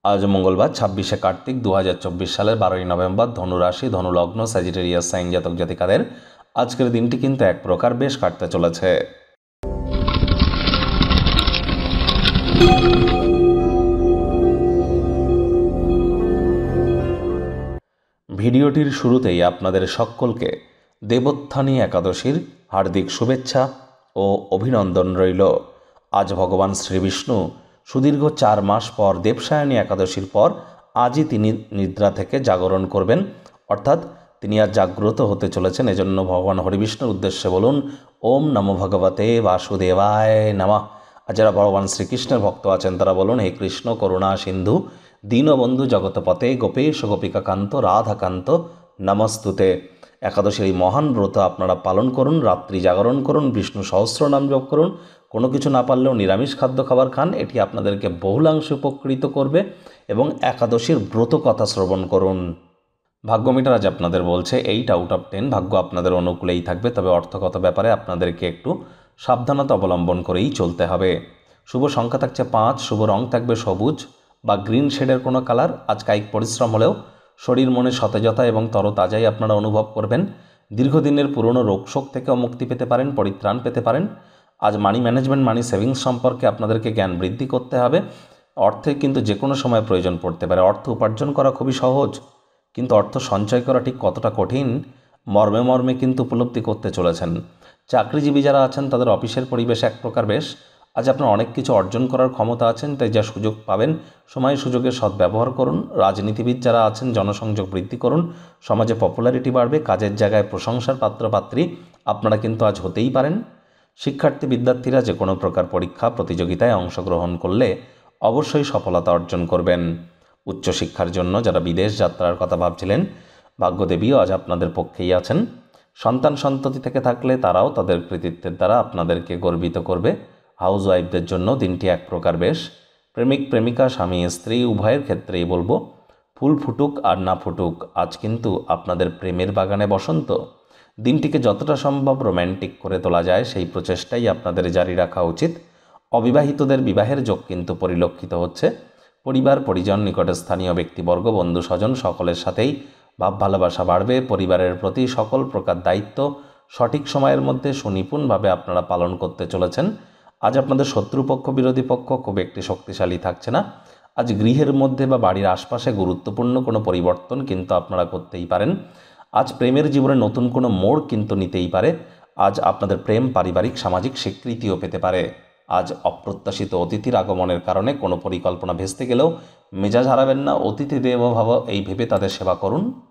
আজ মঙ্গলবার 26শে কার্তিক 2024 সালের 12ই নভেম্বর, ধনুরাশি, ধনুলগ্ন, স্যাজিটেরিয়াস সাইন জাতক জাতিকাদের আজকের দিনটি কিন্তু এক প্রকার বেশ কাটতে চলেছে। ভিডিওটির শুরুতেই আপনাদের সকলকে দেবোত্থানী একাদশীর হার্দিক শুভেচ্ছা ও অভিনন্দন রইল। আজ ভগবান শ্রীবিষ্ণু সুদীর্ঘ 4 মাস পর দেবসায়নী একাদশীর পর আজই তিনি নিদ্রা থেকে জাগরণ করবেন, অর্থাৎ তিনি আজ জাগ্রত হতে চলেছেন। এজন্য ভগবান হরিবিষ্ণুর উদ্দেশ্যে বলুন ওম নমো ভগবতে বাসুদেবায় নমঃ। আর যারা ভগবান শ্রীকৃষ্ণের ভক্ত আছেন তারা বলুন হে কৃষ্ণ করুণা সিন্ধু দীনবন্ধু জগৎপতে গোপেশ গোপিকাকান্ত রাধাকান্ত নমস্তুতে। একাদশীর এই মহান ব্রত আপনারা পালন করুন, রাত্রি জাগরণ করুন, বিষ্ণু সহস্র নাম জপ করুন, কোনো কিছু না পারলেও নিরামিষ খাদ্য খাবার খান, এটি আপনাদেরকে বহুলাংশে উপকৃত করবে। এবং একাদশীর ব্রত কথা শ্রবণ করুন। ভাগ্যমিটার আজ আপনাদের বলছে 8 আউট অফ 10 ভাগ্য আপনাদের অনুকূলেই থাকবে, তবে অর্থগত ব্যাপারে আপনাদেরকে একটু সাবধানতা অবলম্বন করেই চলতে হবে। শুভ সংখ্যা থাকছে 5, শুভ রং থাকবে সবুজ বা গ্রিন শেডের কোনো কালার। আজ কায়িক পরিশ্রম হলেও শরীর মনে সতেজতা এবং তরতাজাই আপনারা অনুভব করবেন। দীর্ঘদিনের পুরনো রোগশোক থেকেও মুক্তি পেতে পারেন, পরিত্রাণ পেতে পারেন। আজ মানি ম্যানেজমেন্ট, মানি সেভিংস সম্পর্কে আপনাদেরকে জ্ঞান বৃদ্ধি করতে হবে। অর্থের কিন্তু যে কোনো সময় প্রয়োজন পড়তে পারে। অর্থ উপার্জন করা খুবই সহজ, কিন্তু অর্থ সঞ্চয় করা ঠিক কতটা কঠিন মর্মে মর্মে কিন্তু উপলব্ধি করতে চলেছেন। চাকরিজীবী যারা আছেন তাদের অফিসের পরিবেশ এক প্রকার বেশ। আজ আপনার অনেক কিছু অর্জন করার ক্ষমতা আছেন, তাই যা সুযোগ পাবেন সময় সুযোগের সদ্ব্যবহার করুন। রাজনীতিবিদ যারা আছেন জনসংযোগ বৃদ্ধি করুন, সমাজে পপুলারিটি বাড়বে। কাজের জায়গায় প্রশংসার পাত্রপাত্রী আপনারা কিন্তু আজ হতেই পারেন। শিক্ষার্থী বিদ্যার্থীরা যে কোনো প্রকার পরীক্ষা প্রতিযোগিতায় অংশগ্রহণ করলে অবশ্যই সফলতা অর্জন করবেন। উচ্চশিক্ষার জন্য যারা বিদেশ যাত্রার কথা ভাবছিলেন, ভাগ্যদেবীও আজ আপনাদের পক্ষেই আছেন। সন্তান সন্ততি থেকে থাকলে তারাও তাদের কৃতিত্বের দ্বারা আপনাদেরকে গর্বিত করবে। হাউস ওয়াইফদের জন্য দিনটি এক প্রকার বেশ। প্রেমিক প্রেমিকা, স্বামী স্ত্রী উভয়ের ক্ষেত্রেই বলবো ফুল ফুটুক আর না ফুটুক, আজ কিন্তু আপনাদের প্রেমের বাগানে বসন্ত। দিনটিকে যতটা সম্ভব রোম্যান্টিক করে তোলা যায় সেই প্রচেষ্টাই আপনাদের জারি রাখা উচিত। অবিবাহিতদের বিবাহের যোগ কিন্তু পরিলক্ষিত হচ্ছে। পরিবার পরিজন, নিকটে স্থানীয় ব্যক্তিবর্গ, বন্ধু স্বজন সকলের সাথেই ভাব ভালোবাসা বাড়বে। পরিবারের প্রতি সকল প্রকার দায়িত্ব সঠিক সময়ের মধ্যে সুনিপুণভাবে আপনারা পালন করতে চলেছেন। আজ আপনাদের শত্রুপক্ষ বিরোধী পক্ষ খুব একটি শক্তিশালী থাকছে না। আজ গৃহের মধ্যে বা বাড়ির আশপাশে গুরুত্বপূর্ণ কোনো পরিবর্তন কিন্তু আপনারা করতেই পারেন। আজ প্রেমের জীবনে নতুন কোনো মোড় কিন্তু নিতেই পারে। আজ আপনাদের প্রেম পারিবারিক সামাজিক স্বীকৃতিও পেতে পারে। আজ অপ্রত্যাশিত অতিথির আগমনের কারণে কোনো পরিকল্পনা ভেস্তে গেলেও মেজাজ হারাবেন না। অতিথি দেবো ভাব এই ভেবে তাদের সেবা করুন।